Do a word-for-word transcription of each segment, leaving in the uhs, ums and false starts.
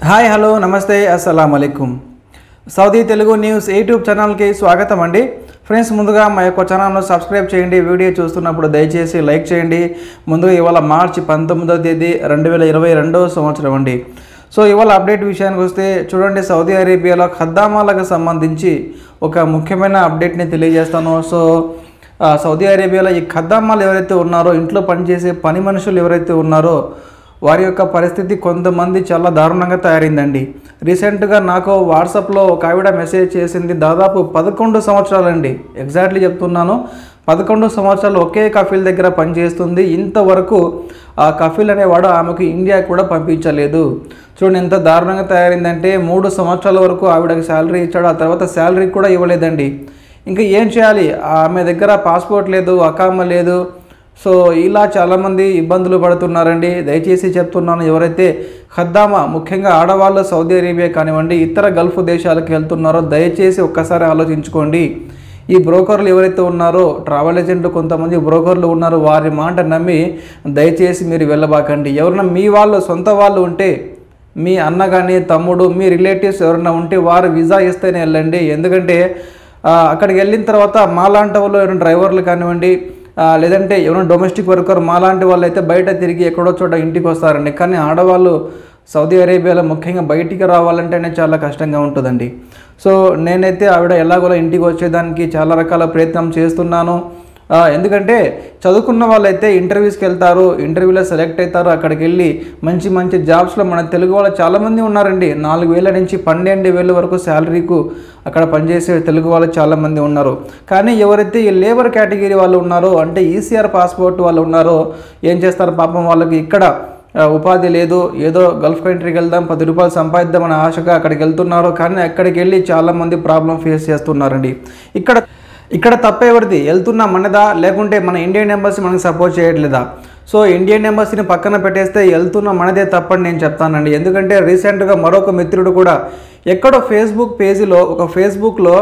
Hi hello నమస్తే అస్సలాము అలైకుం Saudi Telugu news YouTube ఛానల్కి స్వాగతం అండి. ఫ్రెండ్స్, ముందుగా మా యొక్క ఛానల్ను సబ్స్క్రైబ్ చేయండి. వీడియో చూస్తున్నప్పుడు దయచేసి లైక్ చేయండి. ముందుగా ఇవాళ మార్చి పంతొమ్మిదవ తేదీ రెండు వేల ఇరవై రెండవ సంవత్సరం అండి. సో ఇవాళ అప్డేట్ విషయానికి వస్తే చూడండి, సౌదీ అరేబియాలో ఖద్దామాలకు సంబంధించి ఒక ముఖ్యమైన అప్డేట్ని తెలియజేస్తాను. సో సౌదీ అరేబియాలో ఈ ఖద్దామాలు ఎవరైతే ఉన్నారో, ఇంట్లో పనిచేసే పని మనుషులు ఎవరైతే ఉన్నారో వారి యొక్క పరిస్థితి కొంతమంది చాలా దారుణంగా తయారైందండి. రీసెంట్గా నాకు వాట్సాప్లో ఒక ఆవిడ మెసేజ్ చేసింది. దాదాపు పదకొండు సంవత్సరాలండి, ఎగ్జాక్ట్లీ చెప్తున్నాను, పదకొండు సంవత్సరాలు ఒకే కఫీల్ దగ్గర పనిచేస్తుంది. ఇంతవరకు ఆ కఫీల్ అనేవాడు ఆమెకు ఇండియా కూడా పంపించలేదు. చూడండి ఎంత దారుణంగా తయారైందంటే, మూడు సంవత్సరాల వరకు ఆవిడకి శాలరీ ఇచ్చాడు, ఆ తర్వాత శాలరీ కూడా ఇవ్వలేదండి. ఇంకా ఏం చేయాలి, ఆమె దగ్గర పాస్పోర్ట్ లేదు, అకామ లేదు. సో ఇలా చాలామంది ఇబ్బందులు పడుతున్నారండి. దయచేసి చెప్తున్నాను, ఎవరైతే ఖద్దామా ముఖ్యంగా ఆడవాళ్ళు సౌదీ అరేబియా కానివ్వండి ఇతర గల్ఫ్ దేశాలకు వెళ్తున్నారో దయచేసి ఒక్కసారి ఆలోచించుకోండి. ఈ బ్రోకర్లు ఎవరైతే ఉన్నారో, ట్రావెల్ ఏజెంట్లు కొంతమంది బ్రోకర్లు ఉన్నారు, వారి మాట నమ్మి దయచేసి మీరు వెళ్ళబాకండి. ఎవరైనా మీ వాళ్ళు సొంత వాళ్ళు ఉంటే, మీ అన్న కానీ తమ్ముడు, మీ రిలేటివ్స్ ఎవరైనా ఉంటే వారు వీసా ఇస్తేనే వెళ్ళండి. ఎందుకంటే అక్కడికి వెళ్ళిన తర్వాత మాలాంటి వాళ్ళు ఎవరైనా డ్రైవర్లు కానివ్వండి, లేదంటే ఎవరైనా డొమెస్టిక్ వర్కర్ మాలాంటి వాళ్ళు అయితే బయట తిరిగి ఎక్కడో చోట ఇంటికి వస్తారండి. కానీ ఆడవాళ్ళు సౌదీ అరేబియాలో ముఖ్యంగా బయటికి రావాలంటేనే చాలా కష్టంగా ఉంటుందండి. సో నేనైతే ఆవిడ ఎలాగోలా ఇంటికి వచ్చేదానికి చాలా రకాల ప్రయత్నం చేస్తున్నాను. ఎందుకంటే చదువుకున్న వాళ్ళైతే ఇంటర్వ్యూస్కి వెళ్తారు, ఇంటర్వ్యూలో సెలెక్ట్ అవుతారు, అక్కడికి వెళ్ళి మంచి మంచి జాబ్స్లో మన తెలుగు వాళ్ళు చాలామంది ఉన్నారండి. నాలుగు వేల నుంచి పన్నెండు వేల వరకు శాలరీకు అక్కడ పనిచేసే తెలుగు వాళ్ళు చాలామంది ఉన్నారు. కానీ ఎవరైతే ఈ లేబర్ కేటగిరీ వాళ్ళు ఉన్నారో, అంటే ఈసీఆర్ పాస్పోర్ట్ వాళ్ళు ఉన్నారో ఏం చేస్తారు పాపం, వాళ్ళకి ఇక్కడ ఉపాధి లేదు, ఏదో గల్ఫ్ కంట్రీకి వెళ్దాం, పది రూపాయలు సంపాదిద్దామని ఆశగా అక్కడికి వెళ్తున్నారు. కానీ అక్కడికి వెళ్ళి చాలామంది ప్రాబ్లం ఫేస్ చేస్తున్నారండి. ఇక్కడ ఇక్కడ తప్పేవరిది, వెళ్తున్నా మనదా లేకుంటే మన ఇండియన్ ఎంబసీ మనకు సపోర్ట్ చేయట్లేదా? సో ఇండియన్ ఎంబసీని పక్కన పెట్టేస్తే వెళ్తున్న మనదే తప్పని నేను చెప్తానండి. ఎందుకంటే రీసెంట్గా మరొక మిత్రుడు కూడా ఎక్కడో ఫేస్బుక్ పేజీలో, ఒక ఫేస్బుక్లో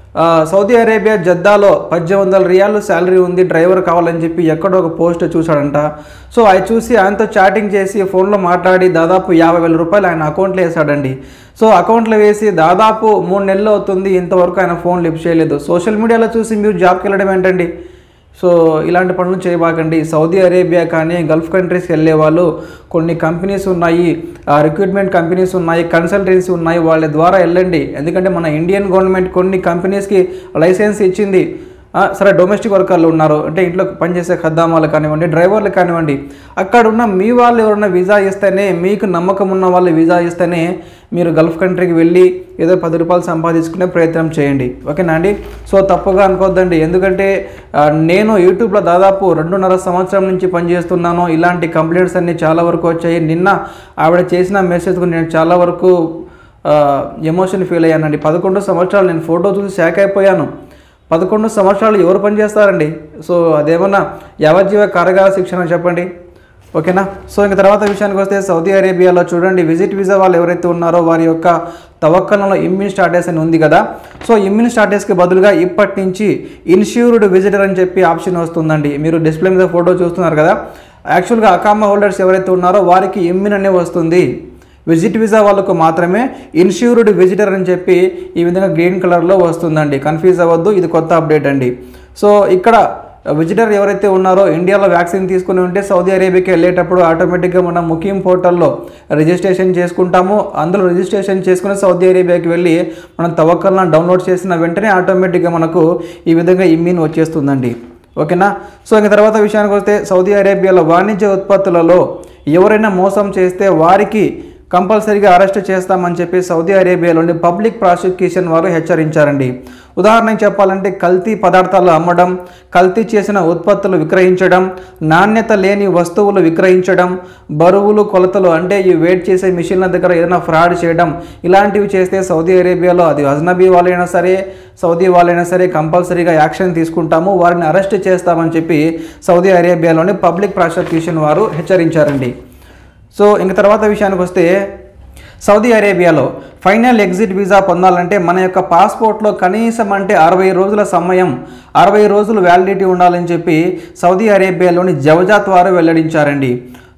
సౌదీ అరేబియా జద్దాలో పద్దెనిమిది వందల రియాలు శాలరీ ఉంది, డ్రైవర్ కావాలని చెప్పి ఎక్కడో ఒక పోస్ట్ చూశాడంట. సో అది చూసి ఆయనతో చాటింగ్ చేసి ఫోన్లో మాట్లాడి దాదాపు యాభై వేల రూపాయలు ఆయన అకౌంట్లో వేసాడండి. సో అకౌంట్లో వేసి దాదాపు మూడు నెలలు అవుతుంది, ఇంతవరకు ఆయన ఫోన్ లిఫ్ట్ చేయలేదు. సోషల్ మీడియాలో చూసి మీరు జాబ్కి వెళ్ళడం ఏంటండి? సో ఇలాంటి పనులు చేయబాకండి. సౌదీ అరేబియా కానీ గల్ఫ్ కంట్రీస్కి వెళ్ళే వాళ్ళు కొన్ని కంపెనీస్ ఉన్నాయి, రిక్రూట్మెంట్ కంపెనీస్ ఉన్నాయి, కన్సల్టెన్సీ ఉన్నాయి, వాళ్ళ ద్వారా వెళ్ళండి. ఎందుకంటే మన ఇండియన్ గవర్నమెంట్ కొన్ని కంపెనీస్కి లైసెన్స్ ఇచ్చింది. సరే డొమెస్టిక్ వర్కర్లు ఉన్నారు, అంటే ఇంట్లో పనిచేసే ఖద్దామాలు కానివ్వండి, డ్రైవర్లు కానివ్వండి, అక్కడ ఉన్న మీ వాళ్ళు ఎవరైనా వీసా ఇస్తేనే, మీకు నమ్మకం ఉన్న వాళ్ళు వీసా ఇస్తేనే మీరు గల్ఫ్ కంట్రీకి వెళ్ళి ఏదో పది రూపాయలు సంపాదించుకునే ప్రయత్నం చేయండి. ఓకేనా అండి? సో తప్పుగా అనుకోవద్దండి. ఎందుకంటే నేను యూట్యూబ్లో దాదాపు రెండున్నర సంవత్సరం నుంచి పనిచేస్తున్నాను. ఇలాంటి కంప్లైంట్స్ అన్నీ చాలా వరకు వచ్చాయి. నిన్న ఆవిడ చేసిన మెసేజ్కు నేను చాలా వరకు ఎమోషన్ ఫీల్ అయ్యానండి. పదకొండు సంవత్సరాలు నేను ఫోటో చూసి షాక్ అయిపోయాను. పదకొండు సంవత్సరాలు ఎవరు పనిచేస్తారండి? సో అదేమన్నా యావజ్జీవ కారాగార శిక్షణ చెప్పండి. ఓకేనా? సో ఇంక తర్వాత విషయానికి వస్తే, సౌదీ అరేబియాలో చూడండి, విజిట్ వీసా వాళ్ళు ఎవరైతే ఉన్నారో వారి యొక్క తవక్కలలో ఇమ్యూన్ స్టాటస్ అని ఉంది కదా. సో ఇమ్యూన్ స్టాటస్కి బదులుగా ఇప్పటి నుంచి ఇన్ష్యూర్డ్ విజిటర్ అని చెప్పి ఆప్షన్ వస్తుందండి. మీరు డిస్ప్లే మీద ఫోటో చూస్తున్నారు కదా. యాక్చువల్గా అకామా హోల్డర్స్ ఎవరైతే ఉన్నారో వారికి ఇమ్యూన్ అనే వస్తుంది. విజిట్ వీసా వాళ్ళకు మాత్రమే ఇన్ష్యూర్డ్ విజిటర్ అని చెప్పి ఈ విధంగా గ్రీన్ కలర్లో వస్తుందండి. కన్ఫ్యూజ్ అవ్వద్దు, ఇది కొత్త అప్డేట్ అండి. సో ఇక్కడ విజిటర్ ఎవరైతే ఉన్నారో, ఇండియాలో వ్యాక్సిన్ తీసుకుని ఉంటే సౌదీ అరేబియాకి వెళ్ళేటప్పుడు ఆటోమేటిక్గా మనం ముఖీం పోర్టల్లో రిజిస్ట్రేషన్ చేసుకుంటాము. అందులో రిజిస్ట్రేషన్ చేసుకుని సౌదీ అరేబియాకి వెళ్ళి మనం తవక్కల్ని డౌన్లోడ్ చేసిన వెంటనే ఆటోమేటిక్గా మనకు ఈ విధంగా ఇమ్యూన్ వచ్చేస్తుందండి. ఓకేనా? సో ఇంక తర్వాత విషయానికి వస్తే, సౌదీ అరేబియాలో వాణిజ్య ఉత్పత్తులలో ఎవరైనా మోసం చేస్తే వారికి కంపల్సరీగా అరెస్ట్ చేస్తామని చెప్పి సౌదీ అరేబియాలోని పబ్లిక్ ప్రాసిక్యూషన్ వారు హెచ్చరించారండి. ఉదాహరణకు చెప్పాలంటే, కల్తీ పదార్థాలు అమ్మడం, కల్తీ చేసిన ఉత్పత్తులు విక్రయించడం, నాణ్యత లేని వస్తువులు విక్రయించడం, బరువులు కొలతలు అంటే ఈ వెయిట్ చేసే మిషన్ల దగ్గర ఏదైనా ఫ్రాడ్ చేయడం, ఇలాంటివి చేస్తే సౌదీ అరేబియాలో అది అజ్నబీ వాళ్ళైనా సరే సౌదీ వాళ్ళైనా సరే కంపల్సరీగా యాక్షన్ తీసుకుంటాము, వారిని అరెస్ట్ చేస్తామని చెప్పి సౌదీ అరేబియాలోని పబ్లిక్ ప్రాసిక్యూషన్ వారు హెచ్చరించారండి. సో ఇంక తర్వాత విషయానికి వస్తే, సౌదీ అరేబియాలో ఫైనల్ ఎగ్జిట్ వీసా పొందాలంటే మన యొక్క పాస్పోర్ట్లో కనీసం అంటే అరవై రోజుల సమయం, అరవై రోజులు వ్యాలిడిటీ ఉండాలని చెప్పి సౌదీ అరేబియాలోని జవజాత్ వారు వెల్లడించారండి.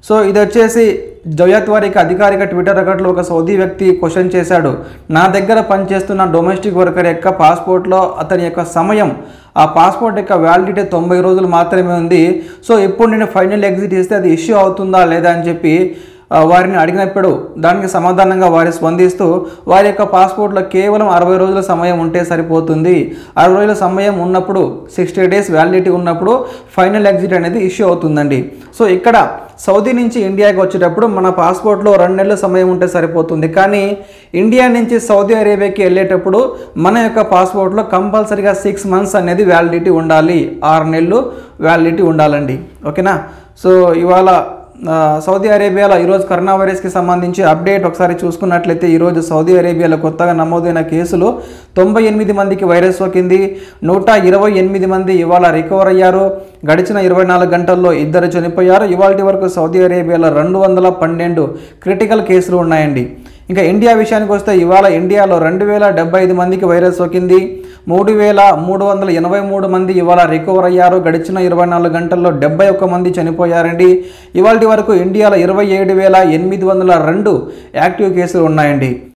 సో ఇది వచ్చేసి జయాత్ వారికి అధికారిక ట్విట్టర్ అకౌంట్లో ఒక సౌదీ వ్యక్తి క్వశ్చన్ చేశాడు, నా దగ్గర పనిచేస్తున్న డొమెస్టిక్ వర్కర్ యొక్క పాస్పోర్ట్లో అతని యొక్క సమయం, ఆ పాస్పోర్ట్ యొక్క వ్యాలిడిటీ తొంభై రోజులు మాత్రమే ఉంది. సో ఇప్పుడు నేను ఫైనల్ ఎగ్జిట్ ఇస్తే అది ఇష్యూ అవుతుందా లేదా అని చెప్పి వారిని అడిగినప్పుడు దానికి సమాధానంగా వారు స్పందిస్తూ వారి యొక్క పాస్పోర్ట్లో కేవలం అరవై రోజుల సమయం ఉంటే సరిపోతుంది, అరవై రోజుల సమయం ఉన్నప్పుడు సిక్స్టీ డేస్ వ్యాలిడిటీ ఉన్నప్పుడు ఫైనల్ ఎగ్జిట్ అనేది ఇష్యూ అవుతుందండి. సో ఇక్కడ సౌదీ నుంచి ఇండియాకి వచ్చేటప్పుడు మన పాస్పోర్ట్లో రెండు నెలల సమయం ఉంటే సరిపోతుంది, కానీ ఇండియా నుంచి సౌదీ అరేబియాకి వెళ్ళేటప్పుడు మన యొక్క పాస్పోర్ట్లో కంపల్సరీగా సిక్స్ మంత్స్ అనేది వ్యాలిడిటీ ఉండాలి, ఆరు నెలలు వ్యాలిడిటీ ఉండాలండి. ఓకేనా. సో ఇవాళ సౌదీ అరేబియాలో ఈరోజు కరోనా వైరస్కి సంబంధించి అప్డేట్ ఒకసారి చూసుకున్నట్లయితే ఈరోజు సౌదీ అరేబియాలో కొత్తగా నమోదైన కేసులు తొంభై ఎనిమిది మందికి వైరస్ సోకింది, నూట ఇరవై ఎనిమిది మంది ఇవాళ రికవర్ అయ్యారు. గడిచిన ఇరవై నాలుగు గంటల్లో ఇద్దరు చనిపోయారు. ఇవాళ వరకు సౌదీ అరేబియాలో రెండు వందల పన్నెండు క్రిటికల్ కేసులు ఉన్నాయండి. ఇంకా ఇండియా విషయానికి వస్తే ఇవాళ ఇండియాలో రెండు వేల డెబ్బై ఐదు మందికి వైరస్ సోకింది, మూడు వేల మూడు వందల ఎనభై మూడు మంది ఇవాళ రికవర్ అయ్యారు. గడిచిన ఇరవై నాలుగు గంటల్లో డెబ్బై ఒక్క మంది చనిపోయారండి. ఇవాళ వరకు ఇండియాలో ఇరవై ఏడు వేల ఎనిమిది వందల రెండు యాక్టివ్ కేసులు ఉన్నాయండి.